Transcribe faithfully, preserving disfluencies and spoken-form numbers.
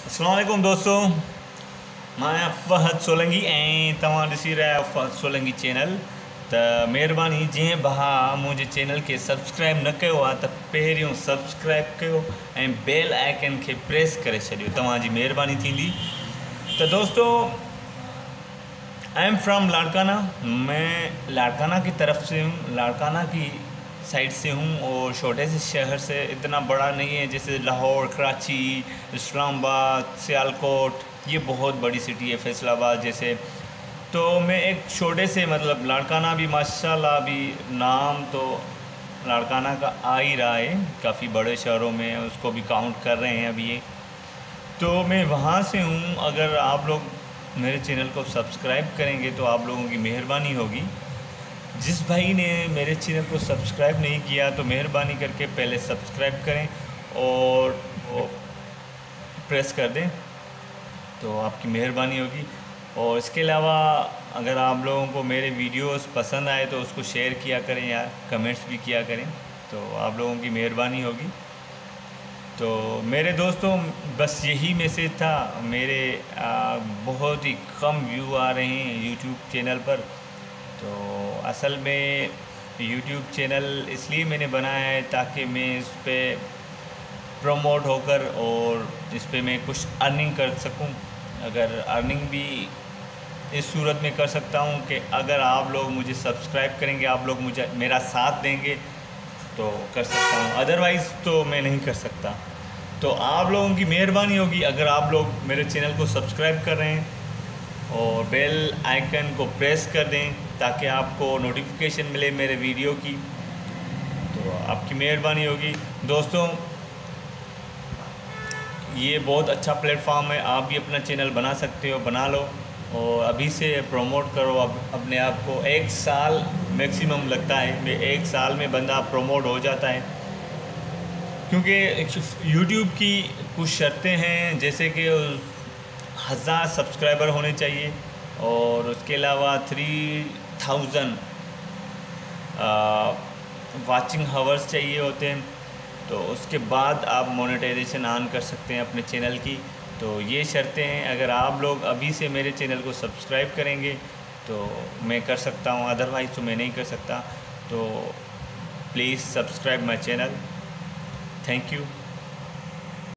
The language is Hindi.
अस्सलाम वालेकुम दोस्तों, मैं फ़हद सोलंकी ऐं तव्हां ॾिसी रहिया आहियो फ़हद सोलंकी चैनल। त महिरबानी जंहिं भाउ मुंहिंजे चैनल खे सब्सक्राइब न कयो आहे त पहिरियों सब्सक्राइब कयो ऐं बेल आइकन खे प्रेस करे छॾियो, तव्हांजी महिरबानी थींदी। तो दोस्तों, आई एम फ्रॉम लाड़काना। मैं लाड़काना की तरफ से हूँ, लाड़काना की साइड से हूँ और छोटे से शहर से, इतना बड़ा नहीं है जैसे लाहौर, कराची, इस्लामाबाद, सियालकोट, ये बहुत बड़ी सिटी है, फैसलाबाद जैसे। तो मैं एक छोटे से मतलब लाड़काना भी माशाल्लाह भी नाम तो लाड़काना का आ ही रहा है, काफ़ी बड़े शहरों में उसको भी काउंट कर रहे हैं अभी ये। तो मैं वहाँ से हूँ। अगर आप लोग मेरे चैनल को सब्सक्राइब करेंगे तो आप लोगों की मेहरबानी होगी। जिस भाई ने मेरे चैनल को सब्सक्राइब नहीं किया तो मेहरबानी करके पहले सब्सक्राइब करें और वो प्रेस कर दें, तो आपकी मेहरबानी होगी। और इसके अलावा अगर आप लोगों को मेरे वीडियोस पसंद आए तो उसको शेयर किया करें यार, कमेंट्स भी किया करें, तो आप लोगों की मेहरबानी होगी। तो मेरे दोस्तों, बस यही मैसेज था। मेरे आ, बहुत ही कम व्यू आ रहे हैं यूट्यूब चैनल पर। तो असल में यूट्यूब चैनल इसलिए मैंने बनाया है ताकि मैं इस पर प्रमोट होकर और इस पर मैं कुछ अर्निंग कर सकूं। अगर अर्निंग भी इस सूरत में कर सकता हूं कि अगर आप लोग मुझे सब्सक्राइब करेंगे, आप लोग मुझे मेरा साथ देंगे तो कर सकता हूं, अदरवाइज़ तो मैं नहीं कर सकता। तो आप लोगों की मेहरबानी होगी अगर आप लोग मेरे चैनल को सब्सक्राइब कर रहे हैं और बेल आइकन को प्रेस कर दें ताकि आपको नोटिफिकेशन मिले मेरे वीडियो की, तो आपकी मेहरबानी होगी। दोस्तों, ये बहुत अच्छा प्लेटफॉर्म है, आप भी अपना चैनल बना सकते हो, बना लो और अभी से प्रमोट करो अब अपने आप को। एक साल मैक्सिमम लगता है, एक साल में बंदा प्रमोट हो जाता है, क्योंकि यूट्यूब की कुछ शर्तें हैं, जैसे कि हज़ार सब्सक्राइबर होने चाहिए और उसके अलावा थ्री थाउजेंड वाचिंग हावर्स चाहिए होते हैं। तो उसके बाद आप मोनेटाइजेशन ऑन कर सकते हैं अपने चैनल की। तो ये शर्तें हैं, अगर आप लोग अभी से मेरे चैनल को सब्सक्राइब करेंगे तो मैं कर सकता हूँ, अदरवाइज़ तो मैं नहीं कर सकता। तो please subscribe my channel. Thank you.